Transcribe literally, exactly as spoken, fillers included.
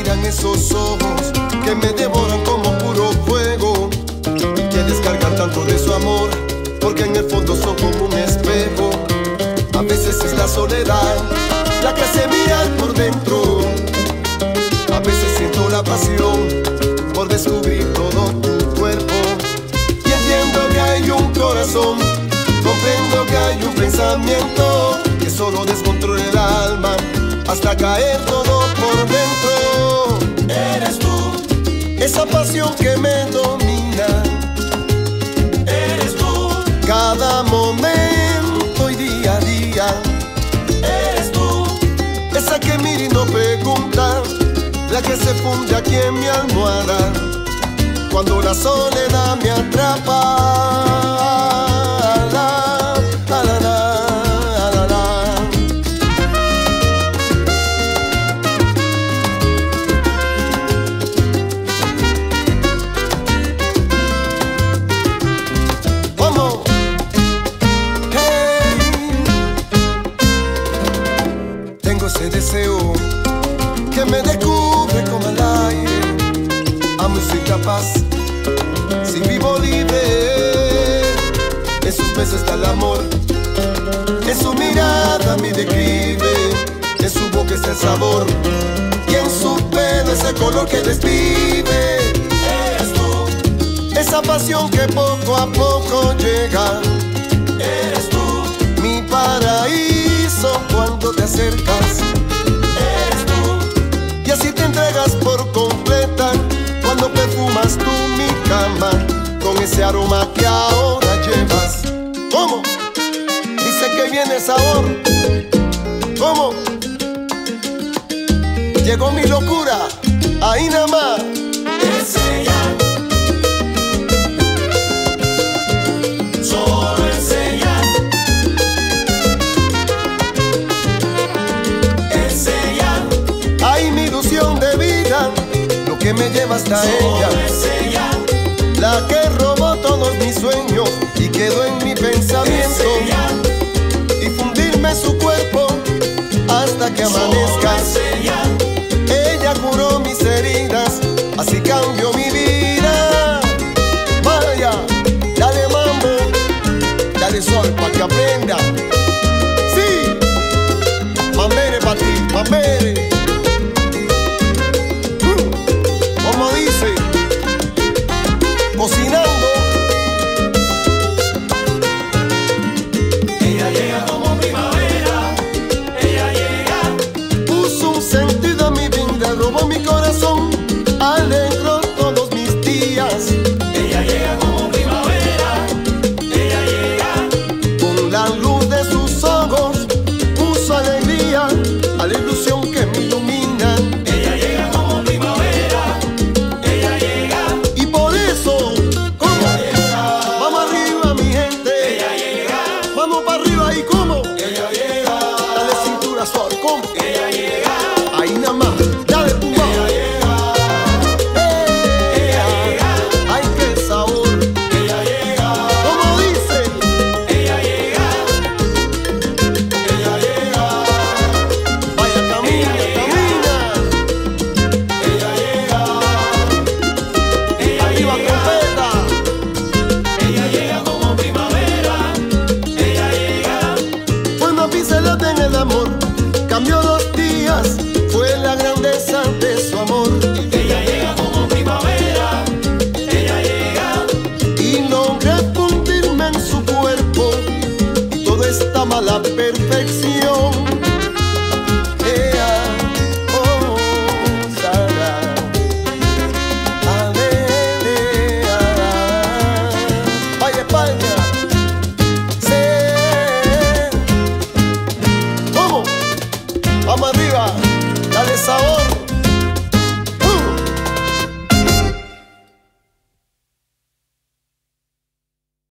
miran esos ojos que me devoran como puro fuego, que descargan tanto de su amor, porque en el fondo son como un espejo. A veces es la soledad la que hace mirar por dentro. A veces siento la pasión por descubrir todo tu cuerpo. Y entiendo que hay un corazón, comprendo que hay un pensamiento que solo descontrola el alma hasta caer todo por dentro. Eres tú, esa pasión que me domina. Eres tú, cada momento y día a día. Eres tú, esa que mira y no pregunta, la que se funde aquí en mi almohada cuando la soledad me atrapa. La, la, la, la, la, la. Vamos. Hey. Tengo ese deseo que me descubre como el aire. Amo y soy capaz, si vivo libre. En sus besos está el amor, en su mirada mi declive, en su boca está el sabor y en su pelo ese color que desvive. Eres tú, esa pasión que poco a poco llega. Eres tú, mi paraíso cuando te acercas. Y así te entregas por completa cuando perfumas tú mi cama con ese aroma que ahora llevas. ¿Cómo? Dice que viene el sabor. ¿Cómo? Llegó mi locura, ahí nada más. Es ella, solo es ella. Es ella, ay, mi ilusión de vida, lo que me lleva hasta ella. Es ella, la que robó todos mis sueños y quedó en mi pensamiento. Es ella, y fundirme su cuerpo hasta que amanezca. Es ella, ella curó mis heridas, así cambió mi vida. Vaya, dale mambo, dale sol pa' que aprenda. Sí, mamere pa' ti, mamere. Como dice, cocinando. Ella llega como primavera, ella llega. Puso un sentido a mi vida, robó mi corazón, alegró todos mis días. Ella llega como primavera, ella llega. Con la luz de sus ojos puso alegría a la ilusión que me ilumina. Ella llega como primavera, ella llega. Y por eso, ¿cómo? Ella llega. Vamos arriba mi gente, ella llega. Vamos para arriba y ¿cómo? Ella llega. Dale cintura suave, ¿cómo? Ella llega. Ahí nada más, dale pumba. Ella llega. Hey, ella llega. Ay, qué sabor. Ella llega. ¿Cómo dice? Ella llega. Ella llega. Vaya, camina, camina. Ella llega. Arriba trompeta. Ella llega como primavera. Ella llega. Fue una pincelada en el amor, cambió los días, fue la grandeza de su amor.